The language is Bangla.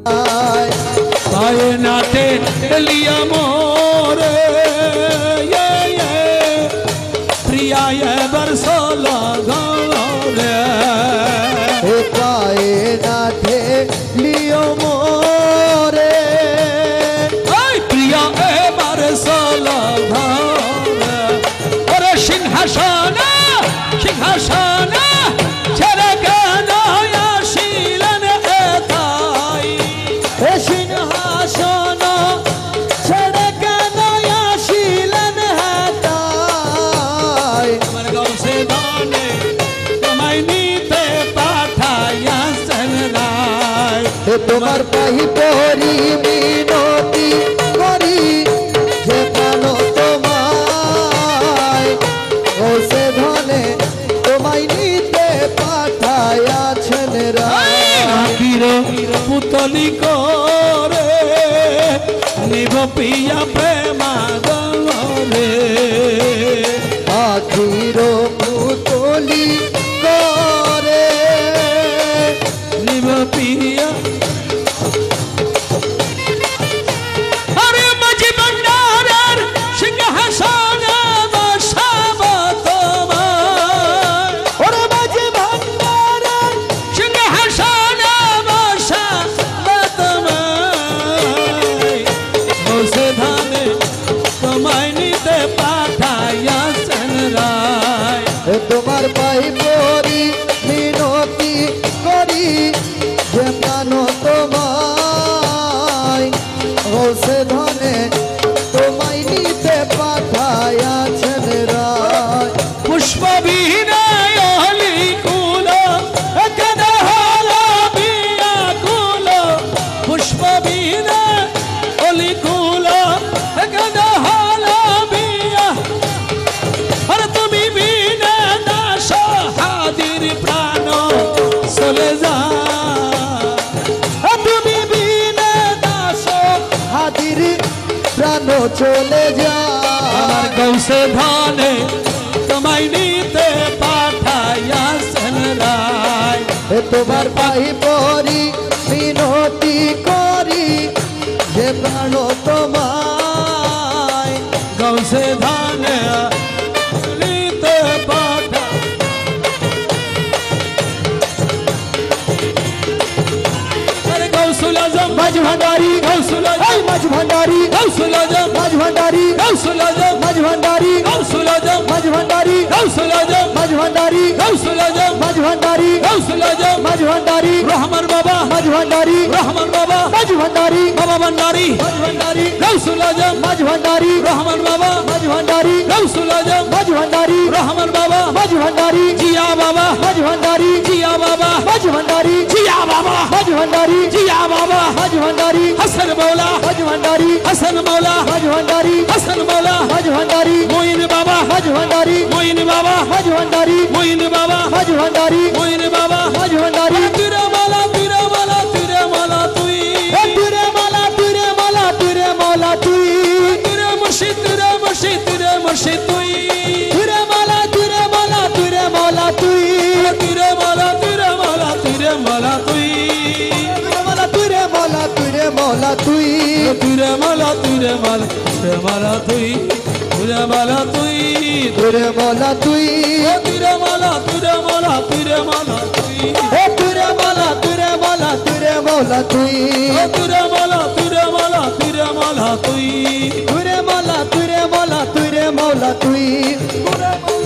कायनाते लिया मोरे प्रिया ये बरसोला घरे कायनाते लियो मोरे प्रिया ए बरसोला घरे अरे सिंहासना सिंहासना छरे गाना या शीलन एताई सिंहासन छड़े गाना या शीलन हेताई আমার গৌসে দানে তোমায় নিতে পাঠাইয়া সনরাই তোমার পাহি পরি মিনতি করি যে প্রাণ তোমায় ও সে ধনে তোমায় নিতে পাঠাইয়াছেন আখির পুতলি করে নিব পিয়া প্রেমাগলে আখির পুতলি করে নিব পিয়া আরে মাঝি ভান্ডারের সিংহাসনে বসাবো তোমায় ওরে মাঝি ভান্ডারের সিংহাসনে বসাবো তোমায় বসে ধানে তোমায় নিতে পাঠাইয়া সনরাই তোমার পাই পরি মিনতি করি যে প্রাণ তোমায় ও সে ধনে তোমায় নিতে পাঠাইয়াছেন রায় পুষ্পবিহীনে অলি কুলো এখানে হলো বিয়া কুলো পুষ্পবিহীনে অলি কুলো এখানে হলো বিয়া আর তুমি বিনে দাস হাদির প্রাণ চলে যা তুমি বিনে দাস হাতির প্রাণ চলে আমার যায় গৌসে ধানে তোমায় নিতে পাঠাইয়া সনরাই তোমার পাই পরি মিনতি করি যে প্রাণ তোমায় গৌসে ধানে নিতে পাঠা আরে গৌসুল আজম মাঝ ভান্ডারি গৌসুল আজম মাঝ ভান্ডারি গৌসুল আজম মাঝ ভান্ডারি গৌসুল আজম মাঝ ভান্ডারি গৌসুল আজম মাঝ ভান্ডারি গৌসুল আজম মাঝ ভান্ডারি গৌসুল আজম মাঝ ভান্ডারি গৌসুল আজম মাঝ ভান্ডারি রহমান বাবা মাঝ ভান্ডারি রহমান বাবা মাঝ ভান্ডারি বাবা ভান্ডারি মাঝ ভান্ডারি গৌসুল আজম মাঝ ভান্ডারি রহমান বাবা মাঝ ভান্ডারি গৌসুল আজম মাঝ ভান্ডারি রহমান বাবা মাঝ ভান্ডারি জিয়া বাবা মাঝ ভান্ডারি জিয়া বাবা মাঝ ভান্ডারি জিয়া বাবা মাঝ ভান্ডারি জিয়া বাবা মাঝ ভান্ডারি হাসান মৌলা মাঝ ভান্ডারি হাসান মৌলা মাঝ ভান্ডারি হাসান মৌলা মাঝ ভান্ডারি মঈন বাবা মাঝ ভান্ডারি মঈন বাবা মাঝ ভান্ডারি মঈন বাবা মাঝ ভান্ডারি মঈন বাবা মাঝ ভান্ডারি তুরে মালা তুরে মালা তুরে মালা তুই তুরে মালা তুরে মালা তুরে মালা তুই তুরে মুর্শিদ তুরে মুর্শিদ তুরে মুর্শিদ তুই তুরে মালা তুরে মালা তুরে মালা তুই তুরে মালা তুরে মালা তুরে মালা তুই তুরে মালা তুরে মালা তুরে মালা তুই তুরে মালা তুরে মালা তুরে মালা তুই তুরে মালা তুই তুরে মালা তুই তুরে মালা তুরে মালা তুরে মালা তুই তুরে মালা তুরে মালা তুরে মালা তুই তুরে মালা তুরে মালা তুরে মালা তুই তুরে মালা তুরে মালা তুরে মালা তুই